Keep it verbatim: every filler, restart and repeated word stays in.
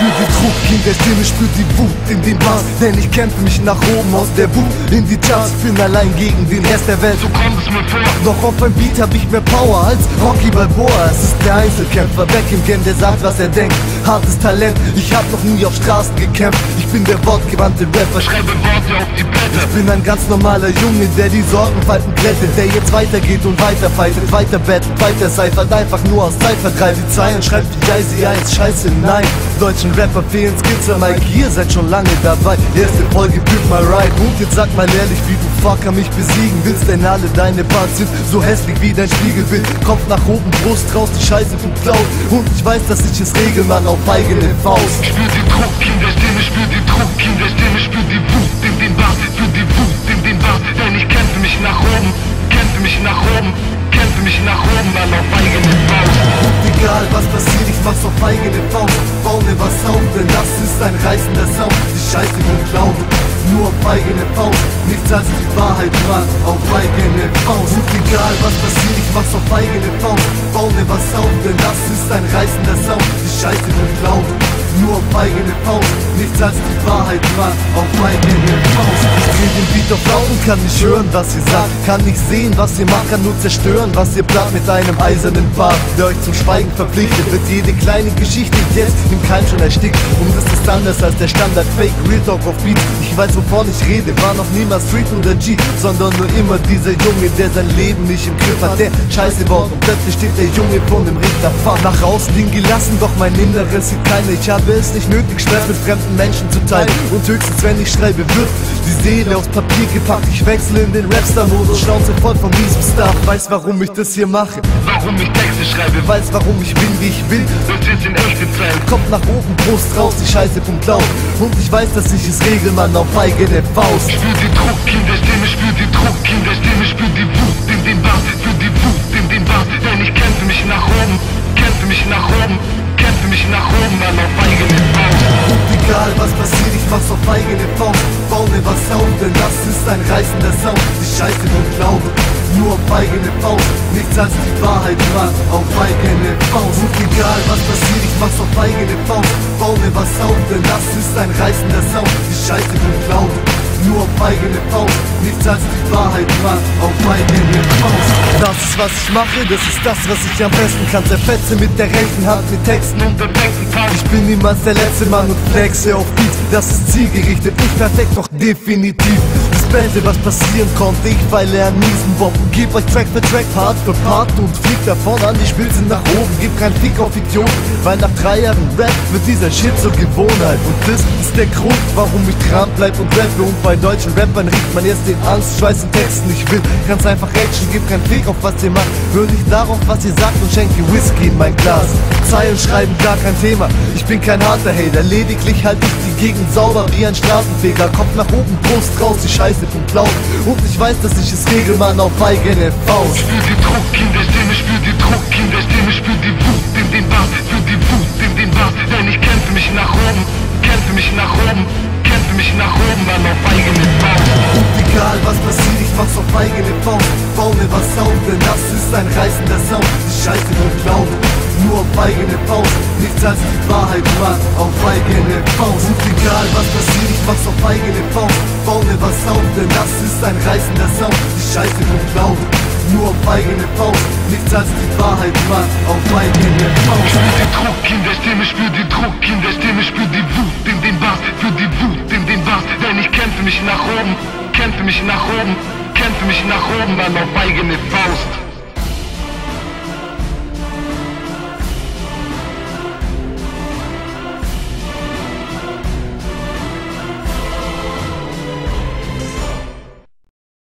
spür die Druck in der Stimme, spür die Wut in den Bars, denn ich kämpfe mich nach oben aus der Wut in die Charts. Bin allein gegen den Rest der Welt, so kommt es mir vor. Doch auf ein Beat hab ich mehr Power als Rocky Balboa. Es ist der Einzelkämpfer, Beckham, der sagt, was er denkt. Hartes Talent, ich hab noch nie auf Straßen gekämpft. Ich bin der wortgewandte Rapper, schreibe Worte auf die Blätter. Ich bin ein ganz normaler Junge, der die Sorgenfalten glättet, der jetzt weitergeht und weiter fightet, weiter bettet, weiter seifert, einfach nur aus Zeitvertreib. Die Zeilen schreibt wie Jay-Z eins, scheiße, nein. Deutschen Rapper fehlen Skills am Mike, ihr seid schon lange dabei. Erste Folge, büt mal right. Und jetzt sag mal ehrlich, wie du Fucker mich besiegen willst, denn alle deine Parts sind so hässlich wie dein Spiegelbild. Kopf nach oben, Brust raus, die Scheiße wird laut. Und ich weiß, dass ich es regel, Mann, auf eigene Faust. Spür die Druck in der Stimme, spür die Druck in der Stimme, spür die Wut in den Bars, spür die Wut in den Bars, denn ich kämpfe mich nach oben, kämpfe mich nach oben, kämpfe mich nach oben, Mann, auf eigene Faust. Und egal was passiert, ich mach's auf eigene Faust. Bau mir was auf, denn das ist ein reißender Sound. Die Scheiße wird laut, nur auf eigene Faust. Nichts als die Wahrheit, Mann, auf eigene Faust. Und egal was passiert, ich mach's auf eigene Faust. Bau mir was auf, denn das ist ein reißender Sound. Die Scheiße wird laut, nur auf eigene Faust. Nichts als die Wahrheit, Mann, auf eigene Faust. Ich dreh den Beat auf laut und kann nicht hören, was ihr sagt. Kann nicht sehen, was ihr macht, kann nur zerstören, was ihr plant mit einem eisernen Bart, der euch zum Schweigen verpflichtet. Wird jede kleine Geschichte jetzt im Keim schon erstickt. Und das ist anders als der Standard Fake Real Talk auf Beat. Ich weiß, wovon ich rede, war noch niemals Street oder G, sondern nur immer dieser Junge, der sein Leben nicht im Griff hat, der Scheiße baut und plötzlich steht der Junge vor dem Richter. Fahr nach außen hin gelassen, doch mein Inneres sieht keiner. Ich habe es nicht nötig, Stress mit fremden Menschen zu teilen. Und höchstens, wenn ich schreibe, wird die Seele aus Papier gepackt. Ich wechsle in den Rapstar-Modus, Schnauze voll von diesem Stuff. Weiß, warum ich das hier mache, Warum ich Texte schreibe, weiß, warum ich bin, wie ich will. das jetzt in echte Zeit. Kopf nach oben, Brust raus, die Scheiße pumpt laut. Und ich weiß, dass ich es regel, Mann, auf eigene Faust. Spür die Druck in der Stimme, spür die Druck in der Stimme, spür die Wut in den Bars, spür die Wut in den Bars, denn ich kämpfe mich nach oben, kämpfe mich nach oben, kämpfe mich nach oben, Mann, auf eigene Faust. Und egal was passiert, ich mach's auf eigene Faust. Bau mir was auf, denn das ist ein reißender Sound. Die Scheiße wird laut, nur auf eigene Faust. Nichts als die Wahrheit, Mann, auf eigene Faust. Und egal was passiert, ich mach's auf eigene Faust. Bau mir was auf, denn das ist ein reißender Sound. Die Scheiße wird laut, nur auf eigene Faust. Nichts als die Wahrheit, Mann, auf eigene Faust. Das ist was ich mache, das ist das, was ich am besten kann. Zerfetze mit der rechten Hand mit Texten und dem rechten Part. Ich bin niemals der letzte Mann und flexe auf Beat. Das ist zielgerichtet, nicht perfekt, doch definitiv das Beste, was passieren konnte. Ich feile an miesen Bomben, geb euch Track für Track, Part für Part und flieg davon an die Spitze nach oben. Gib keinen Fick auf Idioten, weil nach drei Jahren Rap wird dieser Shit zur Gewohnheit. Und das ist der Grund, warum ich dran bleib und rappe. Und bei deutschen Rappern riecht man erst den Angst, Schweiß und Texten. Ich will ganz einfach Action, gib keinen Fick auf was ihr macht. Hör nicht darauf, was ihr sagt und schenke Whisky in mein Glas. Zeilen schreiben, gar kein Thema, ich bin kein harter Hater. Lediglich halt ich die Gegend sauber wie ein Straßenfeger. Kopf nach oben, Brust raus, die Scheiße pumpt laut. Und ich weiß, dass ich es regel, Mann, auf eigene Faust. Spür die Druck in der Stimme, spür die Druck in der Stimme, spür die Wut in den Bars, spür die Wut in den Bars, denn ich kämpfe mich nach oben, kämpfe mich nach oben, kämpfe mich nach oben, Mann, auf eigene Faust. Und egal was passiert, ich mach's auf eigene Faust. Bau mir was auf, denn das ist ein reißender Sound. Die Scheiße wird laut, nur auf eigene Faust. Nichts als die Wahrheit, Mann, auf eigene Faust. Und egal was passiert, ich mach's auf eigene Faust. Bau mir was auf, denn das ist ein reißender Sound. Die Scheiße wird laut, nur auf eigene Faust. Nichts als die Wahrheit, Mann, auf eigene Faust. Spür die Druck in der Stimme, spür die Druck in der Stimme, spür die Wut in den Bars, spür die Wut in den Bars, denn ich kämpfe mich nach oben, kämpfe mich nach oben, kämpfe mich nach oben, Mann, auf eigene Faust.